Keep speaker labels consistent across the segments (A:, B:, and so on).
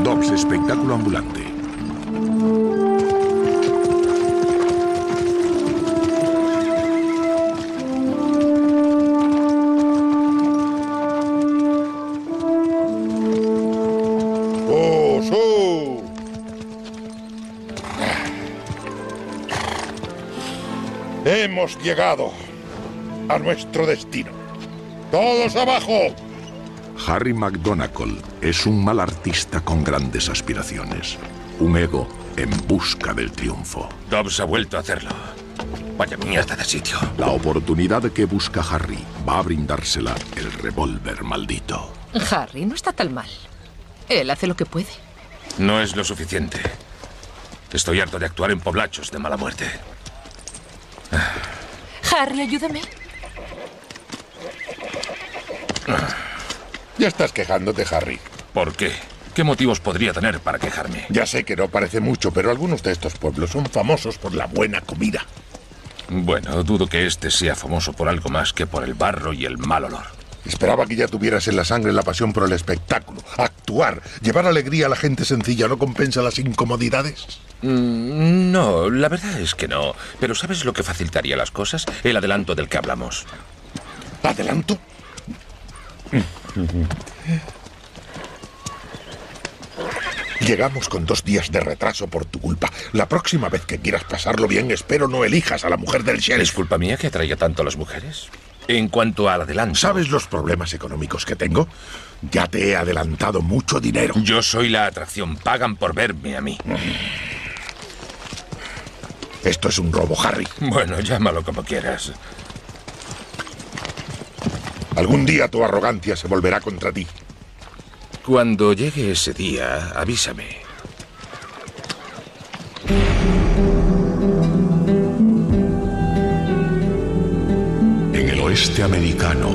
A: Dobbs, espectáculo ambulante.
B: Hemos llegado a nuestro destino. ¡Todos abajo!
A: Harry McGonagall es un mal artista con grandes aspiraciones. Un ego en busca del triunfo.
C: Dobbs ha vuelto a hacerlo. Vaya mierda de sitio.
A: La oportunidad que busca Harry va a brindársela el revólver maldito.
D: Harry no está tan mal. Él hace lo que puede.
C: No es lo suficiente. Estoy harto de actuar en poblachos de mala muerte.
D: Harry, ayúdame.
B: Ya estás quejándote, Harry.
C: ¿Por qué? ¿Qué motivos podría tener para quejarme?
B: Ya sé que no parece mucho, pero algunos de estos pueblos son famosos por la buena comida.
C: Bueno, dudo que este sea famoso por algo más que por el barro y el mal olor.
B: Esperaba que ya tuvieras en la sangre la pasión por el espectáculo. Actuar, llevar alegría a la gente sencilla, ¿no compensa las incomodidades?
C: No, la verdad es que no. Pero ¿sabes lo que facilitaría las cosas? El adelanto del que hablamos.
B: ¿Adelanto? Llegamos con 2 días de retraso por tu culpa. La próxima vez que quieras pasarlo bien, espero no elijas a la mujer del sheriff.
C: ¿Es culpa mía que atraiga tanto a las mujeres? En cuanto al adelanto...
B: ¿Sabes los problemas económicos que tengo? Ya te he adelantado mucho dinero.
C: Yo soy la atracción. Pagan por verme a mí.
B: Esto es un robo, Harry.
C: Bueno, llámalo como quieras.
B: Algún día tu arrogancia se volverá contra ti.
C: Cuando llegue ese día, avísame.
A: En el oeste americano,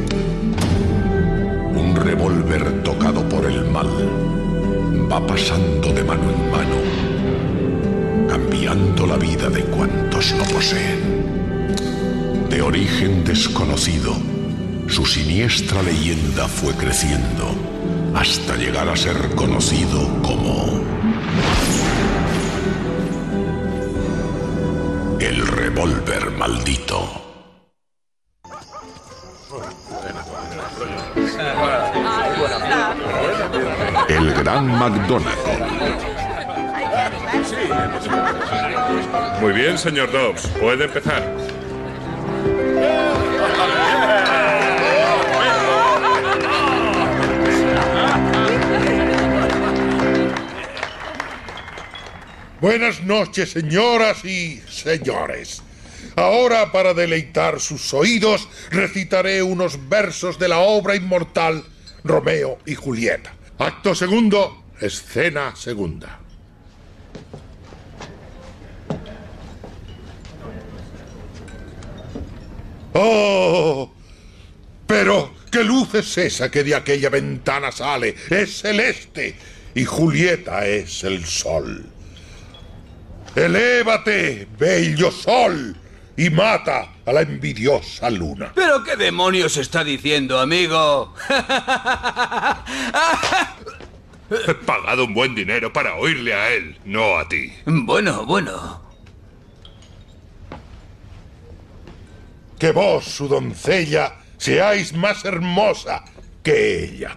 A: un revólver tocado por el mal va pasando de mano en mano, cambiando la vida de cuantos lo poseen. De origen desconocido, su siniestra leyenda fue creciendo hasta llegar a ser conocido como el revólver maldito. El gran McGonagall.
E: Muy bien, señor Dobbs. Puede empezar.
B: Buenas noches, señoras y señores. Ahora, para deleitar sus oídos, recitaré unos versos de la obra inmortal Romeo y Julieta. Acto segundo, escena segunda. ¡Oh! Pero, ¿qué luz es esa que de aquella ventana sale? Es celeste y Julieta es el sol. ¡Elévate, bello sol! Y mata a la envidiosa luna.
F: ¿Pero qué demonios está diciendo, amigo?
E: He pagado un buen dinero para oírle a él, no a ti.
F: Bueno.
B: Que vos, su doncella, seáis más hermosa que ella.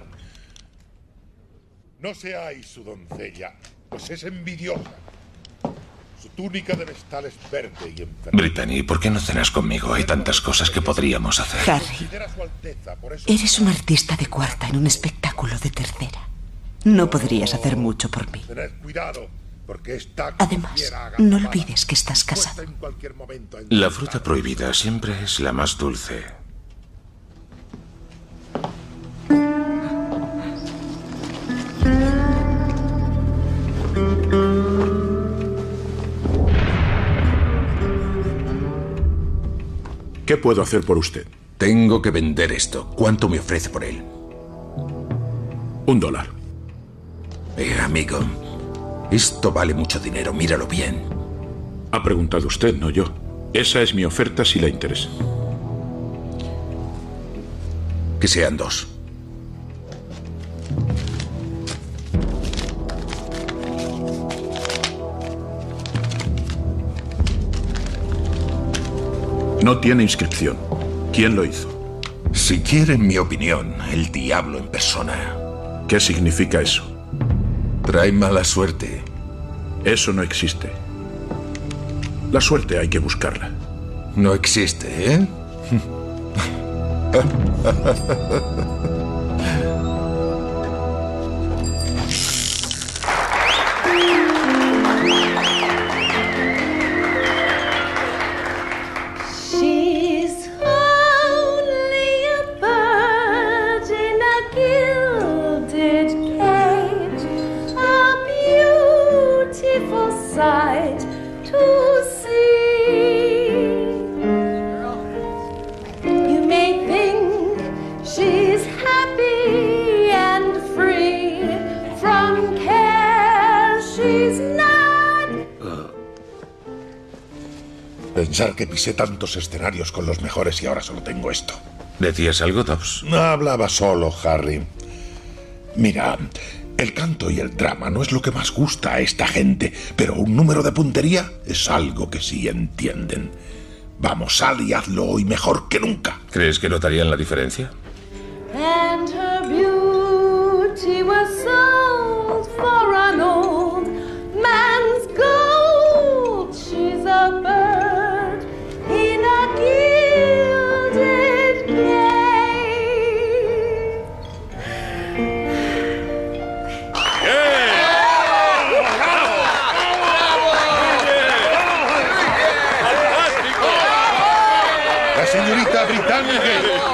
B: No seáis su doncella, pues es envidiosa. Su túnica de vestal es verde y enferma.
C: Brittany, ¿por qué no cenas conmigo? Hay tantas cosas que podríamos hacer.
G: Harry, eres un artista de cuarta en un espectáculo de tercera. No podrías hacer mucho por mí.
B: Tened cuidado, porque esta...
G: Además, no olvides que estás casado.
C: La fruta prohibida siempre es la más dulce.
A: ¿Qué puedo hacer por usted?
C: Tengo que vender esto. ¿Cuánto me ofrece por él?
A: $1.
C: Amigo, esto vale mucho dinero, míralo bien.
A: Ha preguntado usted, no yo. Esa es mi oferta si le interesa.
C: Que sean 2.
H: No tiene inscripción. ¿Quién lo hizo?
A: Si quieren mi opinión, el diablo en persona.
H: ¿Qué significa eso?
A: Trae mala suerte.
H: Eso no existe. La suerte hay que buscarla.
A: No existe, ¿eh?
I: She's only a bird in a gilded cage, a beautiful sight to see. You may think she's happy and free from care. She's not.
B: Pensar que pisé tantos escenarios con los mejores y ahora solo tengo esto.
C: ¿Decías algo, Dobbs?
B: No hablaba solo, Harry. Mira, el canto y el drama no es lo que más gusta a esta gente, pero un número de puntería es algo que sí entienden. Vamos, sal y hazlo hoy mejor que nunca.
C: ¿Crees que notarían la diferencia?
I: And her beauty was sold for an old man's gold. She's a bird in a gilded cage.
B: La señorita británica.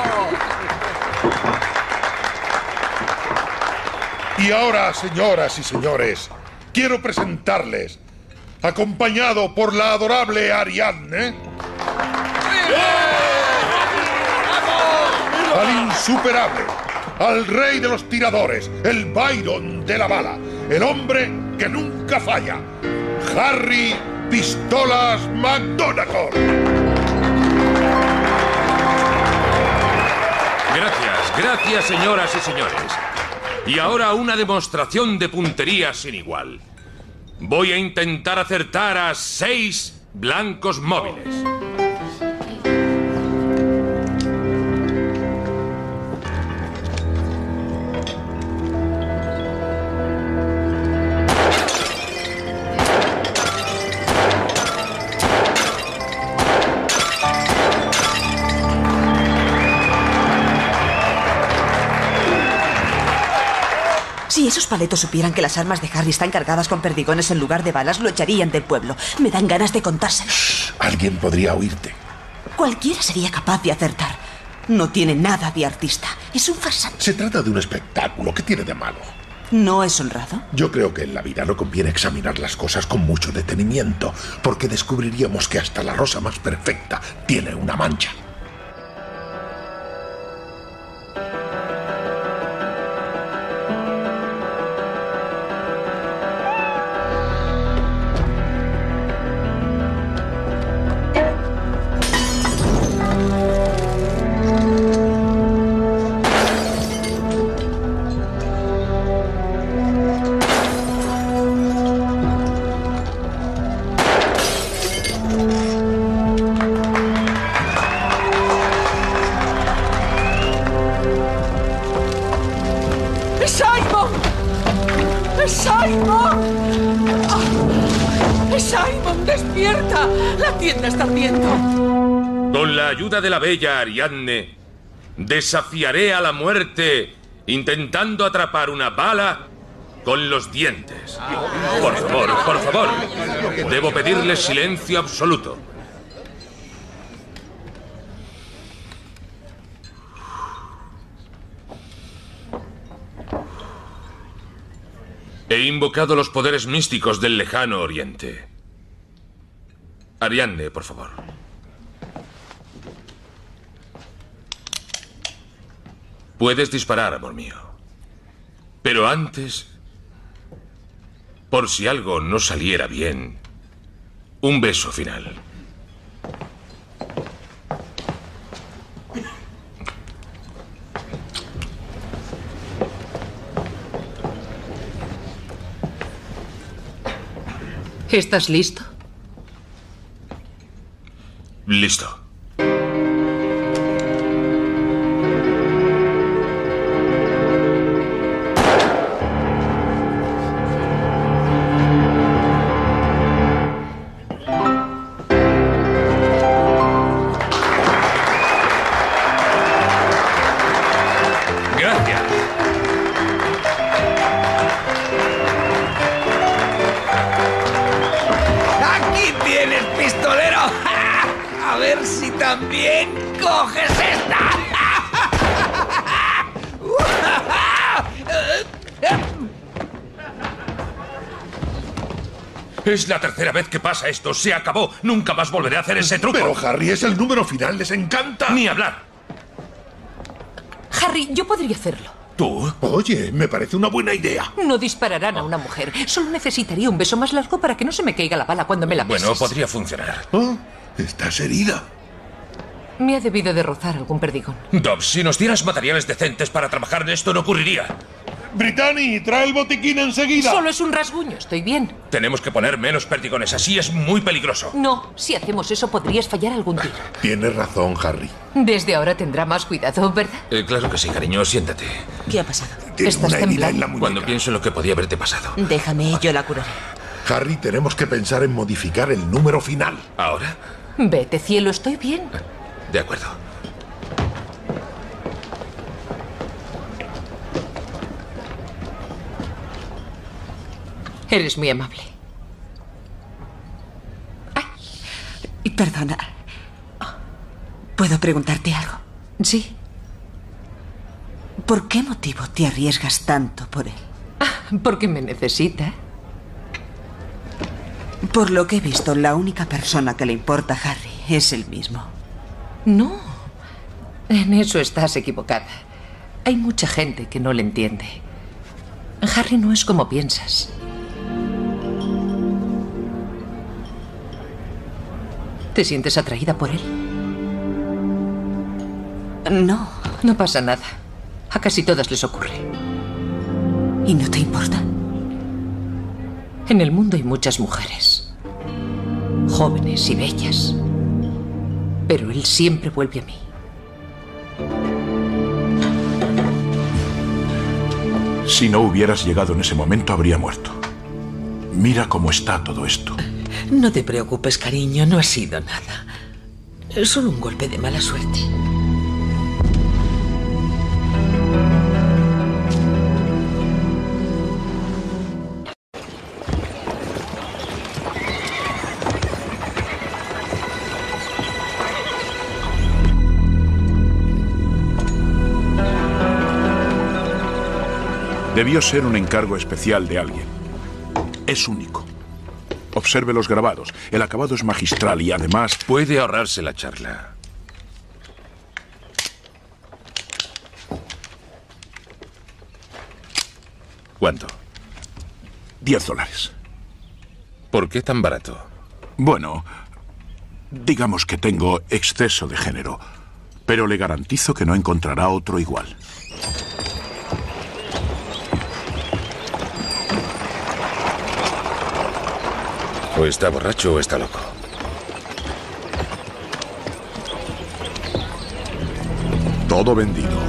B: Y ahora, señoras y señores, quiero presentarles, acompañado por la adorable Ariadne, al insuperable, al rey de los tiradores, el Byron de la bala, el hombre que nunca falla, Harry Pistolas McGonagall.
C: Gracias, señoras y señores. Y ahora una demostración de puntería sin igual. Voy a intentar acertar a 6 blancos móviles.
G: Si esos paletos supieran que las armas de Harry están cargadas con perdigones en lugar de balas, lo echarían del pueblo. Me dan ganas de contárselo.
B: Alguien podría oírte.
G: Cualquiera sería capaz de acertar. No tiene nada de artista. Es un farsante.
B: Se trata de un espectáculo. ¿Qué tiene de malo?
G: ¿No es honrado?
B: Yo creo que en la vida no conviene examinar las cosas con mucho detenimiento, porque descubriríamos que hasta la rosa más perfecta tiene una mancha.
J: ¡Simon, despierta! ¡La tienda está ardiendo!
C: Con la ayuda de la bella Ariadne, desafiaré a la muerte intentando atrapar una bala con los dientes. Por favor. Debo pedirles silencio absoluto. He invocado los poderes místicos del lejano oriente. Ariadne, por favor. Puedes disparar, amor mío. Pero antes, por si algo no saliera bien, un beso final.
D: ¿Estás listo?
C: Listo.
F: también coges esta.
C: Es la tercera vez que pasa esto. Se acabó. Nunca más volveré a hacer ese truco.
B: Pero, Harry, es el número final. Les encanta.
C: Ni hablar.
D: Harry, yo podría hacerlo.
C: ¿Tú?
B: Oye, me parece una buena idea.
D: No dispararán a una mujer. Solo necesitaría un beso más largo para que no se me caiga la bala cuando me la beses.
C: Bueno, podría funcionar.
B: Oh, ¿estás herida?
D: Me ha debido de rozar algún perdigón.
C: Dobbs, si nos dieras materiales decentes para trabajar en esto, no ocurriría.
B: Brittany, trae el botiquín enseguida.
D: Solo es un rasguño, estoy bien.
C: Tenemos que poner menos perdigones. Así es muy peligroso.
D: No, si hacemos eso podrías fallar algún tiro.
B: Tienes razón, Harry.
D: Desde ahora tendrá más cuidado, ¿verdad?
C: Claro que sí, cariño. Siéntate.
G: ¿Qué ha pasado?
B: Tienes
D: Estás
B: una herida
D: temblando.
B: en la muñeca.
C: Cuando pienso en lo que podía haberte pasado.
G: Déjame, yo la curaré.
B: Harry, tenemos que pensar en modificar el número final.
C: ¿Ahora?
D: Vete, cielo, estoy bien.
C: De acuerdo.
D: Eres muy amable.
G: Y perdona. ¿Puedo preguntarte algo?
D: Sí.
G: ¿Por qué motivo te arriesgas tanto por él?
D: Porque me necesita.
G: Por lo que he visto, la única persona que le importa a Harry es él mismo.
D: No. En eso estás equivocada. Hay mucha gente que no le entiende. Harry no es como piensas. ¿Te sientes atraída por él?
G: No.
D: No pasa nada. A casi todas les ocurre.
G: ¿Y no te importa?
D: En el mundo hay muchas mujeres. Jóvenes y bellas. Pero él siempre vuelve a mí.
H: Si no hubieras llegado en ese momento, habría muerto. Mira cómo está todo esto.
J: No te preocupes, cariño, no ha sido nada. Es solo un golpe de mala suerte.
H: Debió ser un encargo especial de alguien. Es único. Observe los grabados. El acabado es magistral y además...
C: Puede ahorrarse la charla. ¿Cuánto?
H: $10.
C: ¿Por qué tan barato?
H: Bueno, digamos que tengo exceso de género, pero le garantizo que no encontrará otro igual.
C: O está borracho o está loco.
H: Todo vendido.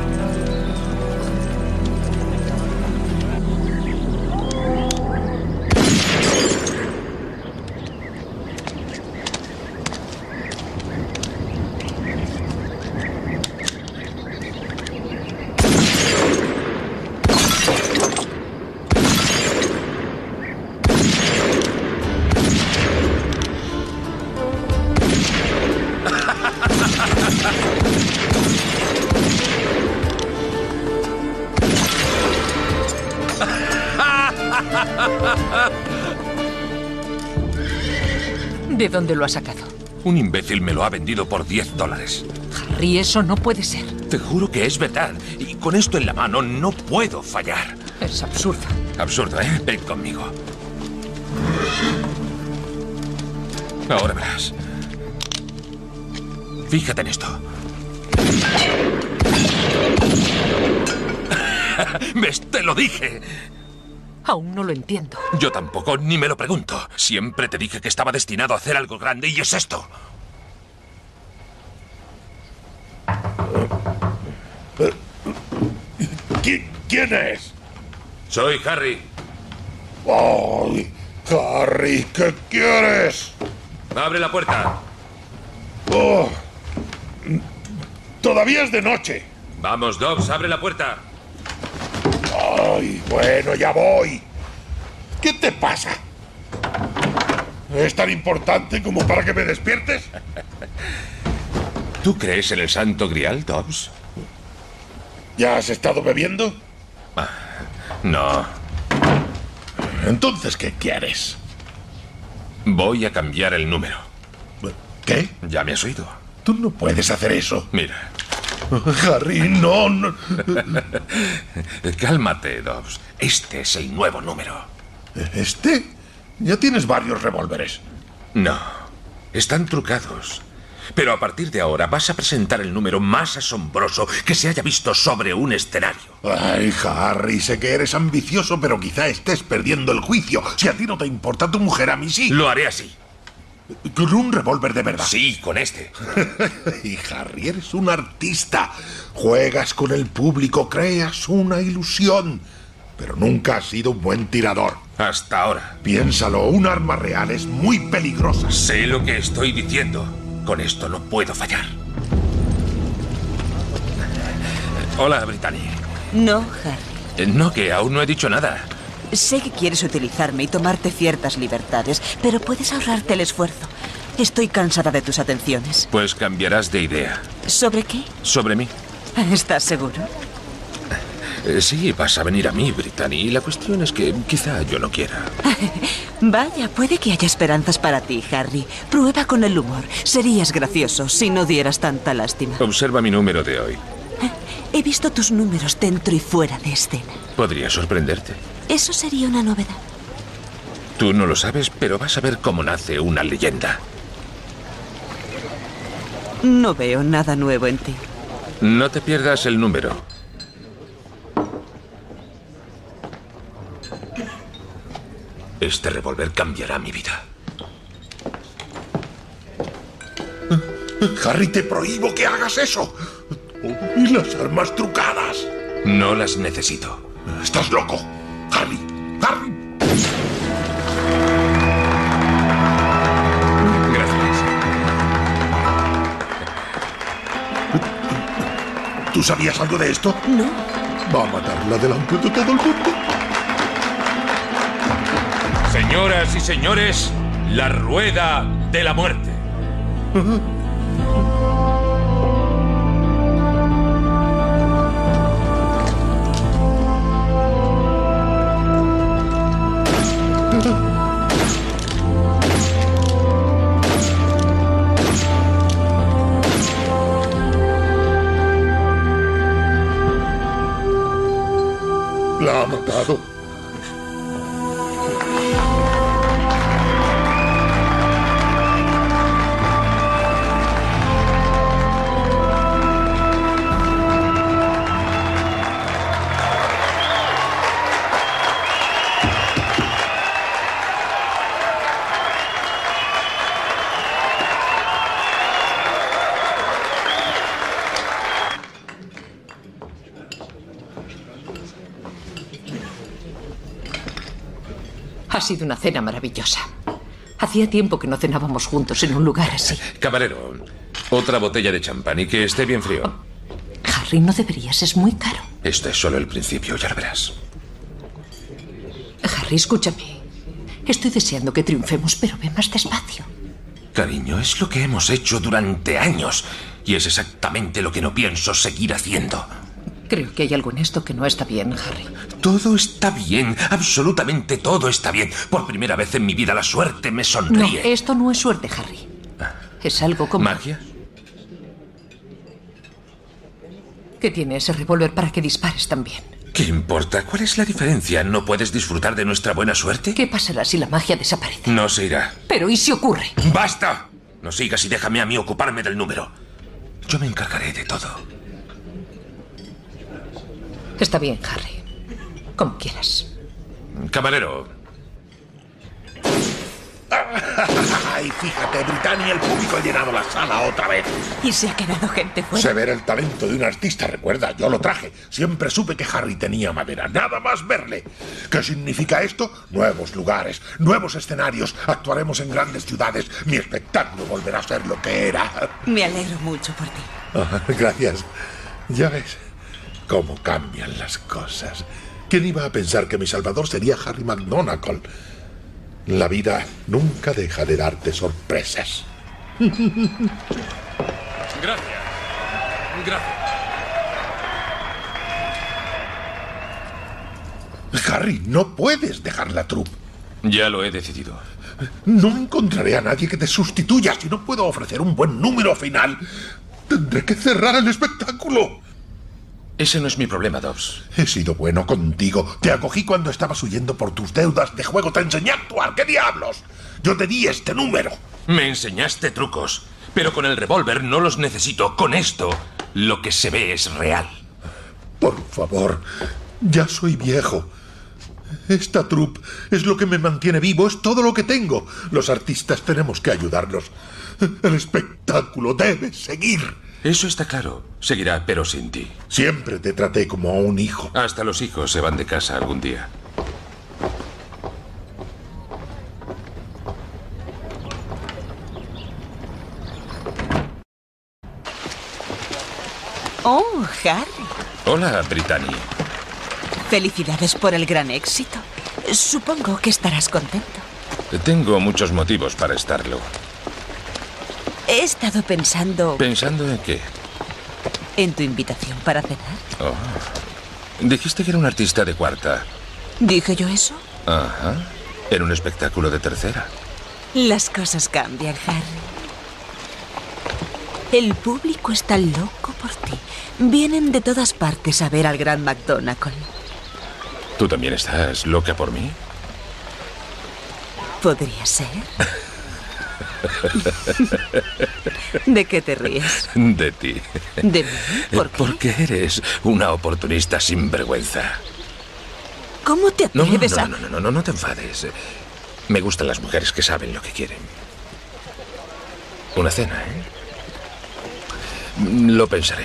D: ¿De dónde lo ha sacado?
C: Un imbécil me lo ha vendido por $10.
D: Harry, eso no puede ser.
C: Te juro que es verdad. Y con esto en la mano no puedo fallar.
D: Es absurdo.
C: Absurdo, ¿eh? Ven conmigo. Ahora verás. Fíjate en esto. ¿Ves? Te lo dije.
D: Aún no lo entiendo.
C: Yo tampoco, ni me lo pregunto. Siempre te dije que estaba destinado a hacer algo grande y es esto.
B: ¿Quién es?
C: Soy Harry.
B: ¡Ay, Harry! ¿Qué quieres?
C: Abre la puerta.
B: Oh, todavía es de noche.
C: Vamos, Dobbs, abre la puerta.
B: Ay, bueno, ya voy. ¿Qué te pasa? ¿Es tan importante como para que me despiertes?
C: ¿Tú crees en el Santo Grial, Dobbs?
B: ¿Ya has estado bebiendo?
C: No.
B: Entonces, ¿qué quieres?
C: Voy a cambiar el número.
B: ¿Qué?
C: Ya me has oído.
B: Tú no puedes hacer eso.
C: Mira.
B: Harry, no.
C: Cálmate, Dobbs. Este es el nuevo número.
B: ¿Este? Ya tienes varios revólveres.
C: No. Están trucados. Pero a partir de ahora vas a presentar el número más asombroso que se haya visto sobre un escenario.
B: Ay, Harry, sé que eres ambicioso, pero quizá estés perdiendo el juicio. Si a ti no te importa tu mujer, a mí sí.
C: Lo haré así.
B: ¿Con un revólver de verdad?
C: Sí, con este.
B: Y Harry, eres un artista. Juegas con el público, creas una ilusión. Pero nunca has sido un buen tirador.
C: Hasta ahora.
B: Piénsalo, un arma real es muy peligrosa.
C: Sé lo que estoy diciendo. Con esto no puedo fallar. Hola, Brittany.
G: No, Harry.
C: No, que aún no he dicho nada.
G: Sé que quieres utilizarme y tomarte ciertas libertades, pero puedes ahorrarte el esfuerzo. Estoy cansada de tus atenciones.
C: Pues cambiarás de idea.
G: ¿Sobre qué?
C: Sobre mí.
G: ¿Estás seguro?
C: Sí, vas a venir a mí, Brittany. Y la cuestión es que quizá yo no quiera.
G: Vaya, puede que haya esperanzas para ti, Harry. Prueba con el humor. Serías gracioso si no dieras tanta lástima.
C: Observa mi número de hoy.
G: He visto tus números dentro y fuera de escena.
C: Podría sorprenderte.
G: Eso sería una novedad.
C: Tú no lo sabes, pero vas a ver cómo nace una leyenda.
G: No veo nada nuevo en ti.
C: No te pierdas el número. Este revólver cambiará mi vida.
B: Harry, te prohíbo que hagas eso. ¿Y las armas trucadas?
C: No las necesito.
B: Estás loco. Harry, Harry.
C: Gracias.
B: ¿Tú sabías algo de esto?
G: No.
B: Va a matarla delante de todo el mundo.
C: Señoras y señores, la rueda de la muerte.
B: La ha matado.
D: Ha sido una cena maravillosa. Hacía tiempo que no cenábamos juntos en un lugar así.
C: Camarero, otra botella de champán y que esté bien frío.
D: Harry, no deberías, es muy caro.
C: Esto es solo el principio, ya lo verás.
D: Harry, escúchame. Estoy deseando que triunfemos, pero ve más despacio.
C: Cariño, es lo que hemos hecho durante años. Y es exactamente lo que no pienso seguir haciendo.
D: Creo que hay algo en esto que no está bien, Harry.
C: Todo está bien, absolutamente todo está bien. Por primera vez en mi vida la suerte me sonríe.
D: No, esto no es suerte, Harry. Es algo como...
C: ¿Magia?
D: ¿Qué tiene ese revólver para que dispares también?
C: ¿Qué importa? ¿Cuál es la diferencia? ¿No puedes disfrutar de nuestra buena suerte?
D: ¿Qué pasará si la magia desaparece?
C: No se irá.
D: Pero ¿y si ocurre?
C: ¡Basta! No sigas y déjame a mí ocuparme del número. Yo me encargaré de todo.
D: Está bien, Harry. Como quieras.
C: Camarero.
B: Ay, fíjate, Brittany, el público ha llenado la sala otra vez.
G: Y se ha quedado gente fuera.
B: Se ve el talento de un artista, recuerda, yo lo traje. Siempre supe que Harry tenía madera, nada más verle. ¿Qué significa esto? Nuevos lugares, nuevos escenarios, actuaremos en grandes ciudades. Mi espectáculo volverá a ser lo que era.
G: Me alegro mucho por ti.
B: Gracias. Ya ves cómo cambian las cosas. ¿Quién iba a pensar que mi salvador sería Harry McGonagall? La vida nunca deja de darte sorpresas.
C: Gracias. Gracias.
B: Harry, no puedes dejar la troupe.
C: Ya lo he decidido.
B: No encontraré a nadie que te sustituya. Si no puedo ofrecer un buen número final, tendré que cerrar el espectáculo.
C: Ese no es mi problema, Dobbs.
B: He sido bueno contigo. Te acogí cuando estabas huyendo por tus deudas de juego. Te enseñé a actuar. ¿Qué diablos? Yo te di este número.
C: Me enseñaste trucos, pero con el revólver no los necesito. Con esto, lo que se ve es real.
B: Por favor, ya soy viejo. Esta troupe es lo que me mantiene vivo, es todo lo que tengo. Los artistas tenemos que ayudarlos. El espectáculo debe seguir.
C: Eso está claro. Seguirá, pero sin ti.
B: Siempre te traté como a un hijo.
C: Hasta los hijos se van de casa algún día.
G: Oh, Harry.
C: Hola, Brittany.
G: Felicidades por el gran éxito. Supongo que estarás contento.
C: Tengo muchos motivos para estarlo.
G: He estado pensando...
C: ¿Pensando en qué?
G: en tu invitación para cenar.
C: Oh. Dijiste que era un artista de cuarta.
G: ¿Dije yo eso?
C: Ajá. En un espectáculo de tercera.
G: Las cosas cambian, Harry. El público está loco por ti. Vienen de todas partes a ver al gran McGonagall.
C: ¿Tú también estás loca por mí?
G: ¿Podría ser? ¿De qué te ríes?
C: De ti.
G: ¿De mí? ¿Por qué?
C: Porque eres una oportunista sin vergüenza.
G: ¿Cómo te atreves a...?
C: No te enfades. Me gustan las mujeres que saben lo que quieren. Una cena, ¿eh? Lo pensaré.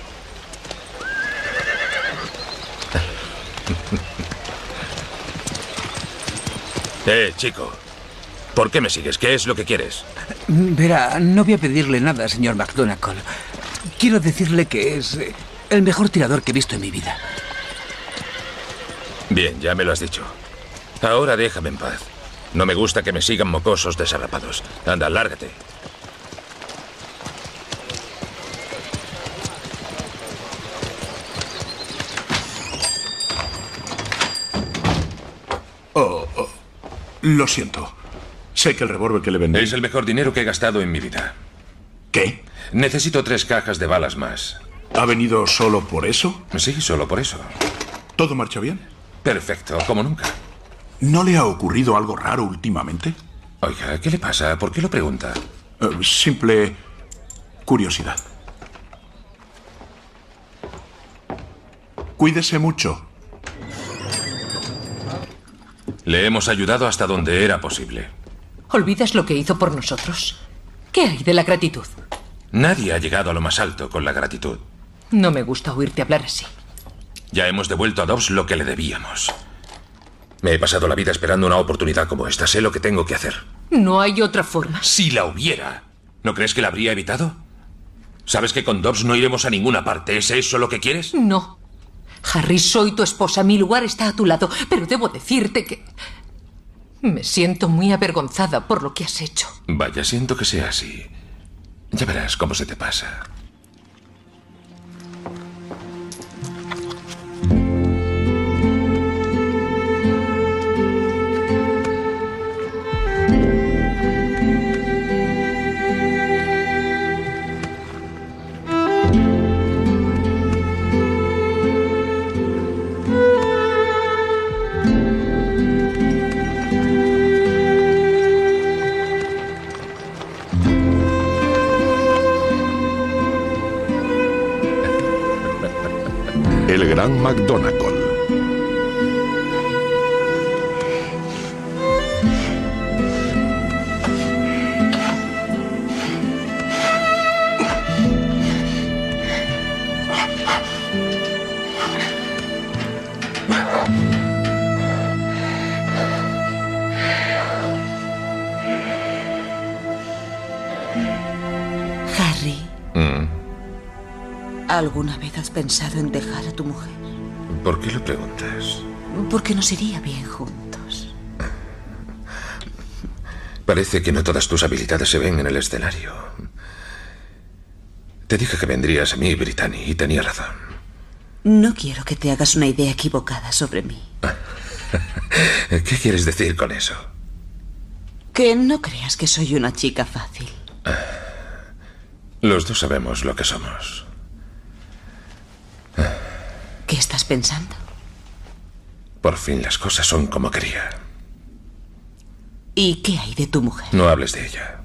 C: Chico. ¿Por qué me sigues? ¿Qué es lo que quieres?
K: Verá, no voy a pedirle nada, señor McGonagall. Quiero decirle que es el mejor tirador que he visto en mi vida.
C: Bien, ya me lo has dicho. Ahora déjame en paz. No me gusta que me sigan mocosos desarrapados. Anda, lárgate.
H: Lo siento. Sé que el revólver que le vendí...
C: Es el mejor dinero que he gastado en mi vida.
H: ¿Qué?
C: Necesito 3 cajas de balas más.
H: ¿Ha venido solo por eso?
C: Sí, solo por eso.
H: ¿Todo marcha bien?
C: Perfecto, como nunca.
H: ¿No le ha ocurrido algo raro últimamente?
C: Oiga, ¿qué le pasa? ¿Por qué lo pregunta?
H: Simple curiosidad. Cuídese mucho.
C: Le hemos ayudado hasta donde era posible.
D: ¿Olvidas lo que hizo por nosotros? ¿Qué hay de la gratitud?
C: Nadie ha llegado a lo más alto con la gratitud.
D: No me gusta oírte hablar así.
C: Ya hemos devuelto a Dobbs lo que le debíamos. Me he pasado la vida esperando una oportunidad como esta. Sé lo que tengo que hacer.
D: No hay otra forma.
C: Si la hubiera, ¿no crees que la habría evitado? ¿Sabes que con Dobbs no iremos a ninguna parte? ¿Es eso lo que quieres?
D: No. Harry, soy tu esposa. Mi lugar está a tu lado. Pero debo decirte que... me siento muy avergonzada por lo que has hecho.
C: Vaya, siento que sea así. Ya verás cómo se te pasa.
A: El gran McGonagall.
G: Harry. ¿Alguna vez has pensado en dejar a tu mujer?
C: ¿Por qué lo preguntas?
G: Porque nos iría bien juntos.
C: Parece que no todas tus habilidades se ven en el escenario. Te dije que vendrías a mí, Brittany, y tenía razón.
G: No quiero que te hagas una idea equivocada sobre mí.
C: ¿Qué quieres decir con eso?
G: Que no creas que soy una chica fácil.
C: Los dos sabemos lo que somos.
G: ¿Qué estás pensando?
C: Por fin las cosas son como quería.
G: ¿Y qué hay de tu mujer?
C: No hables de ella.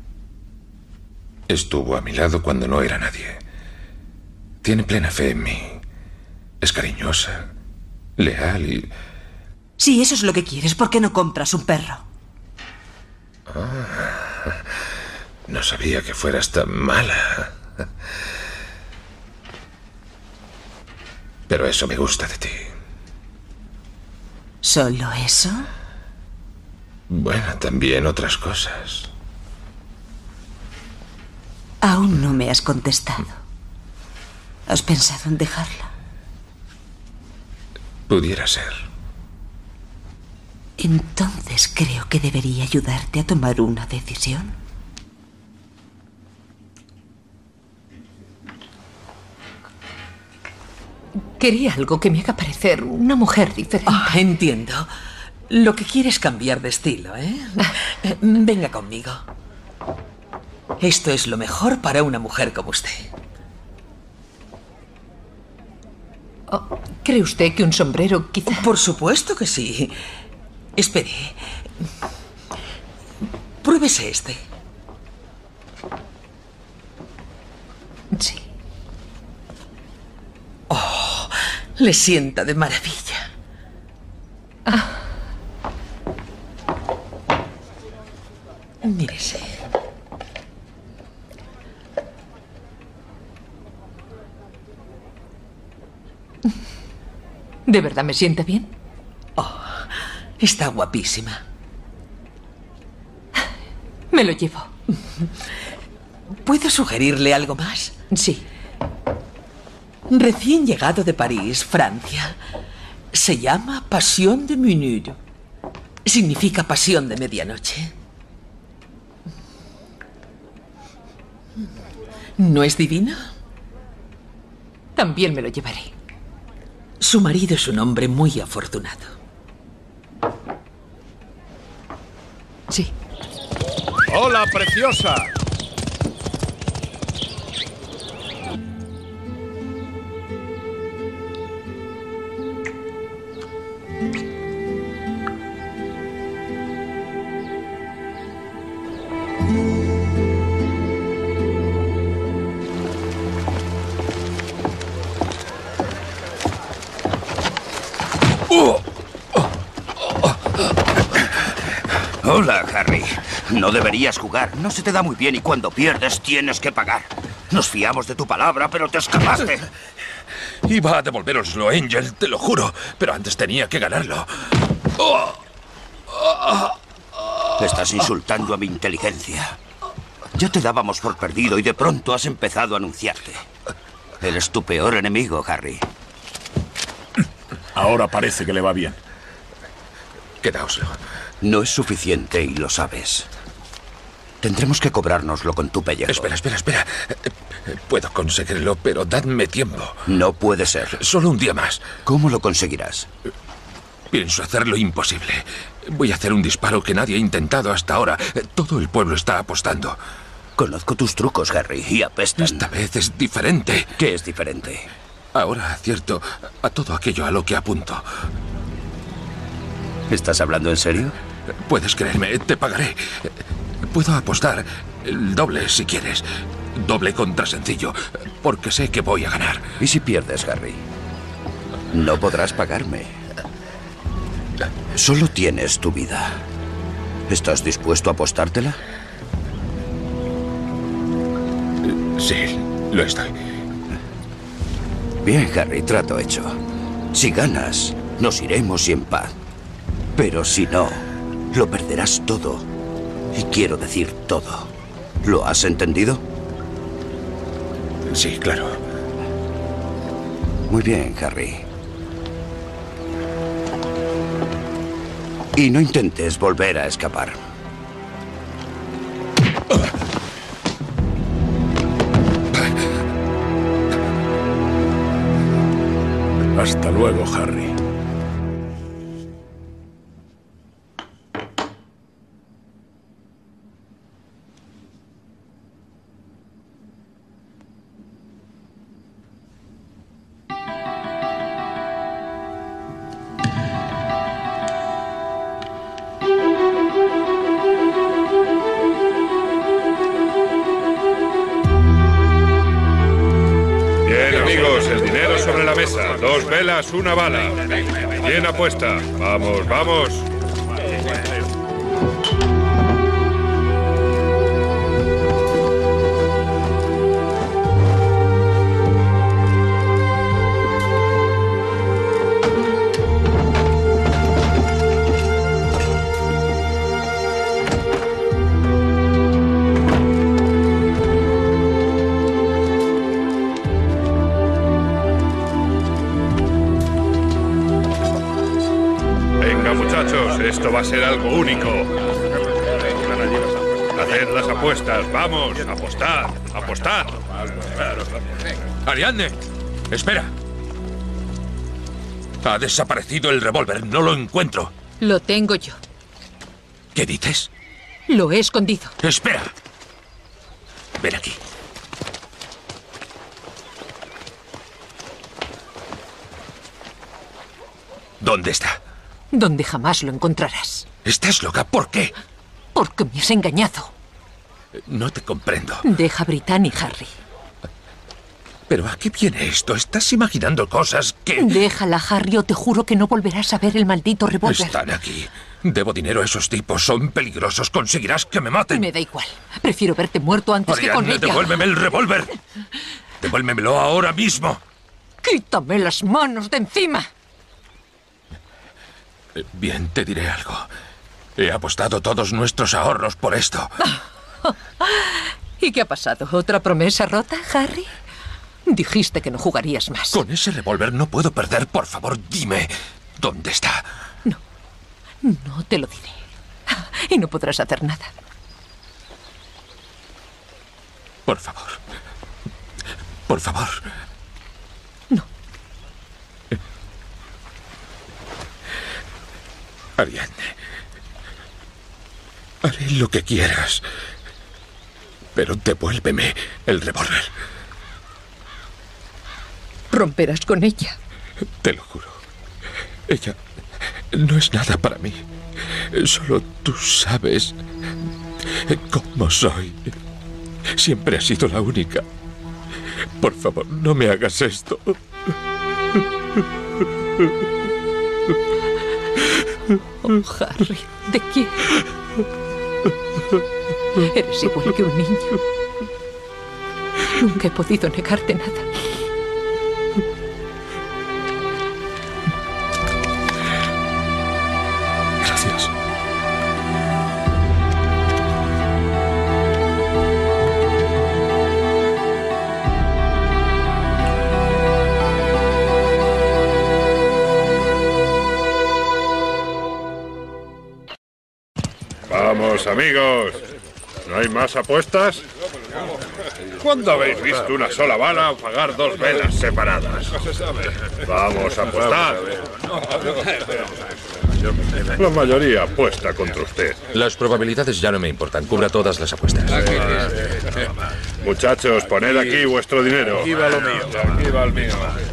C: Estuvo a mi lado cuando no era nadie. Tiene plena fe en mí. Es cariñosa, leal y...
G: Si eso es lo que quieres, ¿por qué no compras un perro?
C: No sabía que fueras tan mala. Pero eso me gusta de ti.
G: ¿Solo eso?
C: Bueno, también otras cosas.
G: Aún no me has contestado. ¿Has pensado en dejarla?
C: Pudiera ser.
G: Entonces creo que debería ayudarte a tomar una decisión.
D: Quería algo que me haga parecer una mujer diferente.
J: Entiendo. Lo que quiere es cambiar de estilo, ¿eh? Venga conmigo. Esto es lo mejor para una mujer como usted.
D: ¿Cree usted que un sombrero quizá...?
J: Por supuesto que sí. Espere. Pruébese este.
D: Sí.
J: Oh, le sienta de maravilla. Mírese.
D: ¿De verdad me sienta bien?
J: Oh, está guapísima.
D: Me lo llevo.
J: ¿Puedo sugerirle algo más?
D: Sí.
J: Recién llegado de París, Francia. Se llama Passion de Minuit. Significa pasión de medianoche. ¿No es divina?
D: También me lo llevaré.
J: Su marido es un hombre muy afortunado.
D: Sí.
H: ¡Hola, preciosa!
F: Hola, Harry. No deberías jugar. No se te da muy bien y cuando pierdes tienes que pagar. Nos fiamos de tu palabra, pero te escapaste.
C: Iba a devolveroslo, Angel, te lo juro. Pero antes tenía que ganarlo.
F: Estás insultando a mi inteligencia. Ya te dábamos por perdido y de pronto has empezado a anunciarte. Eres tu peor enemigo, Harry.
H: Ahora parece que le va bien.
C: Quedaoslo.
F: No es suficiente y lo sabes. Tendremos que cobrárnoslo con tu pellejo.
C: Espera. Puedo conseguirlo, pero dadme tiempo.
F: No puede ser.
C: Solo un día más.
F: ¿Cómo lo conseguirás?
C: Pienso hacer lo imposible. Voy a hacer un disparo que nadie ha intentado hasta ahora. Todo el pueblo está apostando.
F: Conozco tus trucos, Harry, y apestan.
C: Esta vez es diferente.
F: ¿Qué es diferente?
C: Ahora acierto a todo aquello a lo que apunto.
F: ¿Estás hablando en serio?
C: Puedes creerme, te pagaré. Puedo apostar el doble si quieres. Doble contra sencillo, porque sé que voy a ganar.
F: ¿Y si pierdes, Harry? No podrás pagarme. Solo tienes tu vida. ¿Estás dispuesto a apostártela?
C: Sí, lo estoy.
F: Bien, Harry, trato hecho. Si ganas, nos iremos y en paz. Pero si no, lo perderás todo. Y quiero decir todo. ¿Lo has entendido?
C: Sí, claro.
F: Muy bien, Harry. Y no intentes volver a escapar.
H: Hasta luego, Harry.
E: Dos velas, una bala. Bien apuesta. Vamos, vamos. Esto va a ser algo único. Haced las apuestas. Vamos, apostad, apostad.
C: Ariadne, espera. Ha desaparecido el revólver. No lo encuentro.
D: Lo tengo yo.
C: ¿Qué dices?
D: Lo he escondido.
C: Espera. Ven aquí. ¿Dónde está?
D: Donde jamás lo encontrarás.
C: ¿Estás loca? ¿Por qué?
D: Porque me has engañado.
C: No te comprendo.
D: Deja a Brittany, Harry.
C: ¿Pero a qué viene esto? Estás imaginando cosas que...
D: Déjala, Harry, o te juro que no volverás a ver el maldito revólver.
C: Están aquí. Debo dinero a esos tipos. Son peligrosos. Conseguirás que me maten.
D: Me da igual. Prefiero verte muerto antes
C: Ariadne,
D: que con ella.
C: Devuélveme el revólver. Devuélvemelo ahora mismo.
D: Quítame las manos de encima.
C: Bien, te diré algo. He apostado todos nuestros ahorros por esto.
D: ¿Y qué ha pasado? ¿Otra promesa rota, Harry? Dijiste que no jugarías más.
C: Con ese revólver no puedo perder. Por favor, dime dónde está.
D: No te lo diré. Y no podrás hacer nada.
C: Por favor. Por favor.
D: No.
C: Ariadne. Haré lo que quieras. Pero devuélveme el revólver.
D: Romperás con ella.
C: Te lo juro. Ella no es nada para mí. Solo tú sabes cómo soy. Siempre has sido la única. Por favor, no me hagas esto.
D: Oh, Harry, te quiero. Eres igual que un niño. Nunca he podido negarte nada.
C: Gracias.
E: Vamos, amigos. ¿No hay más apuestas? ¿Cuándo habéis visto una sola bala apagar dos velas separadas? Vamos a apostar. La mayoría apuesta contra usted.
C: Las probabilidades ya no me importan. Cubra todas las apuestas.
E: Muchachos, poned aquí vuestro dinero.
L: Aquí va lo mío. Aquí va el mío.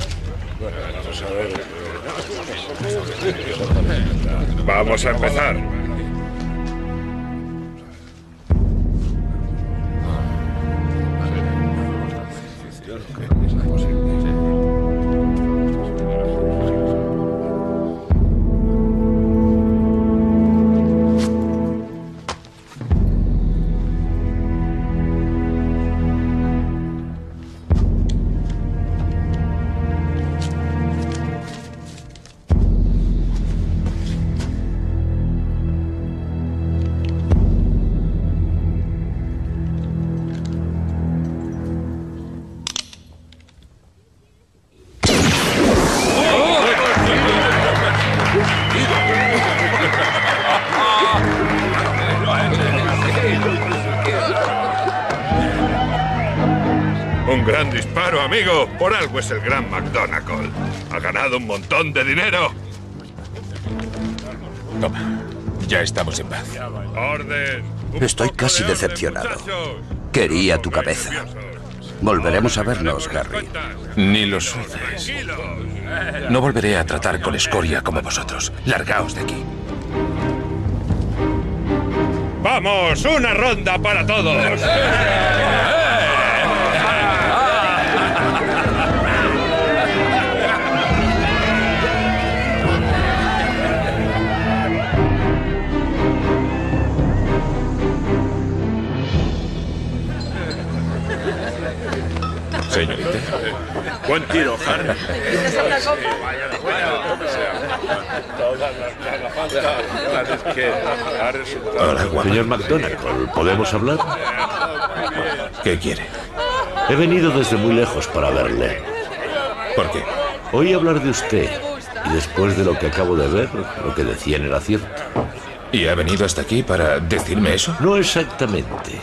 E: Vamos a empezar. Un gran disparo, amigo. Por algo es el gran McGonagall. Ha ganado un montón de dinero.
C: Toma, ya estamos en paz.
E: ¡Orden!
F: Estoy casi decepcionado. Quería tu cabeza. Volveremos a vernos, Harry.
C: Ni lo suces. No volveré a tratar con escoria como vosotros. Largaos de aquí.
E: ¡Vamos! ¡Una ronda para todos!
C: Señorita.
E: Buen tiro, Harry.
C: Hola,
M: Señor McGonagall, ¿podemos hablar?
C: ¿Qué quiere?
M: He venido desde muy lejos para verle.
C: ¿Por qué?
M: Oí hablar de usted y después de lo que acabo de ver, lo que decían era cierto.
C: ¿Y ha venido hasta aquí para decirme eso?
M: No exactamente.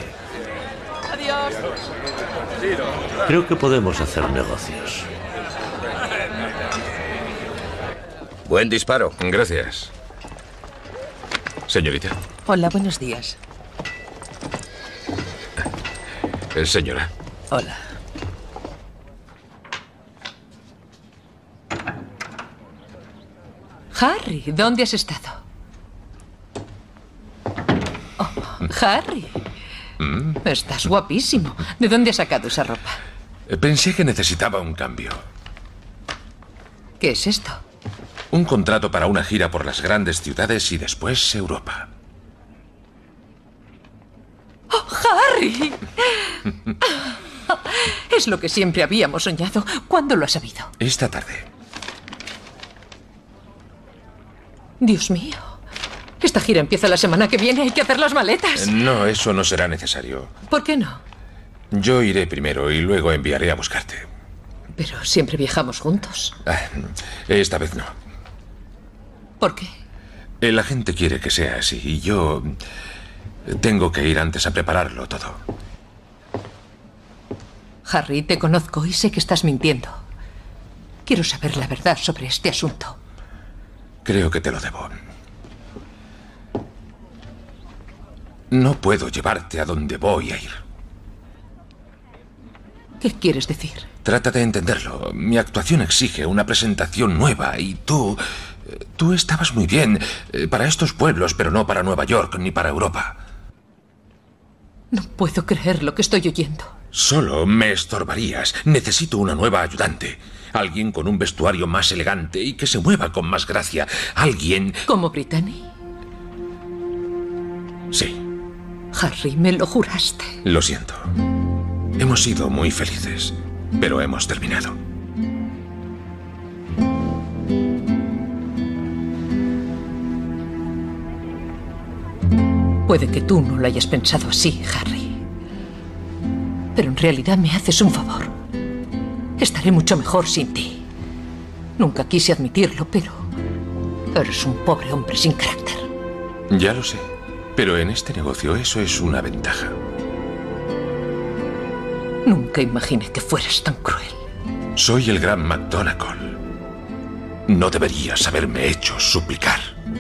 M: Creo que podemos hacer negocios.
F: Buen disparo.
C: Gracias. Señorita.
D: Hola, buenos días.
C: Señora.
J: Hola.
D: Harry, ¿dónde has estado? Oh, Harry. Estás guapísimo. ¿De dónde has sacado esa ropa?
C: Pensé que necesitaba un cambio.
D: ¿Qué es esto?
C: Un contrato para una gira por las grandes ciudades y después Europa.
D: ¡Oh, Harry! Es lo que siempre habíamos soñado. ¿Cuándo lo has sabido?
C: Esta tarde.
D: Dios mío. Esta gira empieza la semana que viene. Hay que hacer las maletas.
C: No, eso no será necesario.
D: ¿Por qué no?
C: Yo iré primero y luego enviaré a buscarte.
D: Pero siempre viajamos juntos.
C: Esta vez no.
D: ¿Por qué?
C: La gente quiere que sea así y yo tengo que ir antes a prepararlo todo.
D: Harry, te conozco y sé que estás mintiendo. Quiero saber la verdad sobre este asunto.
C: Creo que te lo debo. No puedo llevarte a donde voy a ir.
D: ¿Qué quieres decir?
C: Trata de entenderlo. Mi actuación exige una presentación nueva y tú estabas muy bien para estos pueblos, pero no para Nueva York ni para Europa.
D: No puedo creer lo que estoy oyendo.
C: Solo me estorbarías. Necesito una nueva ayudante. Alguien con un vestuario más elegante y que se mueva con más gracia. Alguien...
D: ¿Como Brittany?
C: Sí.
D: Harry, me lo juraste.
C: Lo siento. Hemos sido muy felices, pero hemos terminado.
D: Puede que tú no lo hayas pensado así, Harry. Pero en realidad me haces un favor. Estaré mucho mejor sin ti. Nunca quise admitirlo, pero eres un pobre hombre sin carácter.
C: Ya lo sé, pero en este negocio eso es una ventaja.
D: Nunca imaginé que fueras tan cruel.
C: Soy el gran McGonagall. No deberías haberme hecho suplicar.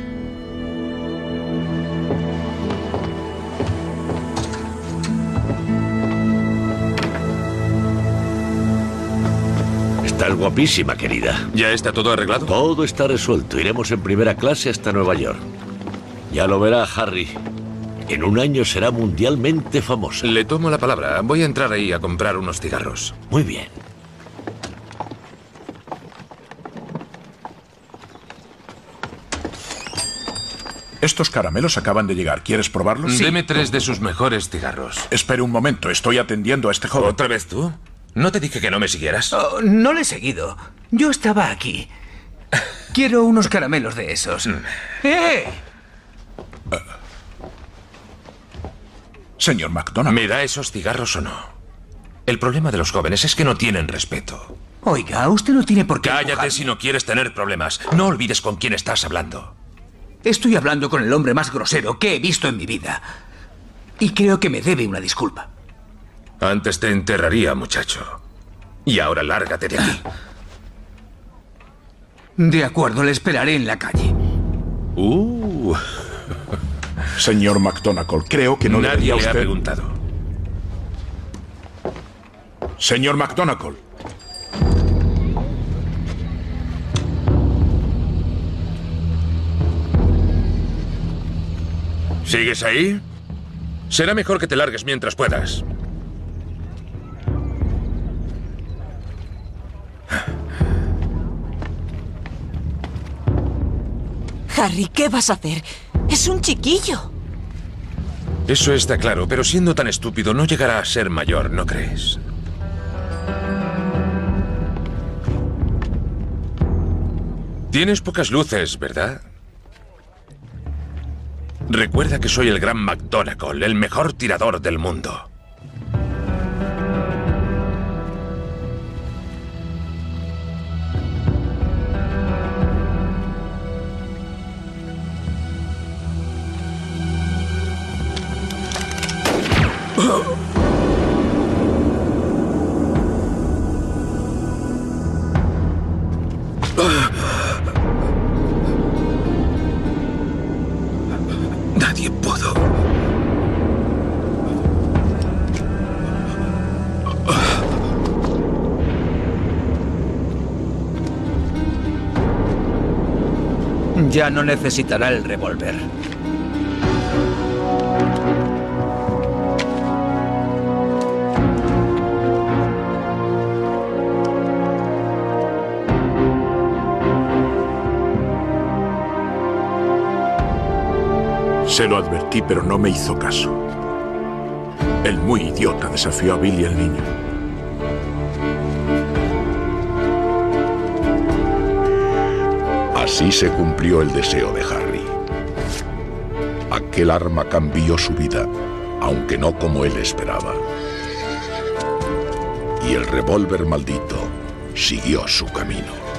M: Estás guapísima, querida.
C: ¿Ya está todo arreglado?
M: Todo está resuelto. Iremos en primera clase hasta Nueva York. Ya lo verá, Harry. En un año será mundialmente famosa.
C: Le tomo la palabra. Voy a entrar ahí a comprar unos cigarros.
M: Muy bien.
H: Estos caramelos acaban de llegar. ¿Quieres probarlos?
C: Sí. Deme 3 de sus mejores cigarros.
H: Espere un momento. Estoy atendiendo a este joven.
C: ¿Otra vez tú? ¿No te dije que no me siguieras?
K: Oh, no le he seguido. Yo estaba aquí. Quiero unos caramelos de esos. ¡Eh!
H: Señor McDonald.
C: ¿Me da esos cigarros o no? El problema de los jóvenes es que no tienen respeto.
K: Oiga, usted no tiene por qué...
C: Cállate
K: empujar.
C: si no quieres tener problemas. No olvides con quién estás hablando.
K: Estoy hablando con el hombre más grosero que he visto en mi vida. Y creo que me debe una disculpa.
C: Antes te enterraría, muchacho. Y ahora lárgate de aquí.
K: De acuerdo, le esperaré en la calle.
H: Señor McGonagall, creo que no
C: Nadie
H: debería
C: le
H: usted...
C: ha preguntado.
H: Señor McGonagall.
C: ¿Sigues ahí? Será mejor que te largues mientras puedas.
G: Harry, ¿qué vas a hacer? Es un chiquillo.
C: Eso está claro, pero siendo tan estúpido no llegará a ser mayor, ¿no crees? Tienes pocas luces, ¿verdad? Recuerda que soy el gran McGonagall, el mejor tirador del mundo. Nadie pudo.
F: Ya no necesitará el revólver.
H: Se lo advertí, pero no me hizo caso. El muy idiota desafió a Billy el niño.
A: Así se cumplió el deseo de Harry. Aquel arma cambió su vida, aunque no como él esperaba. Y el revólver maldito siguió su camino.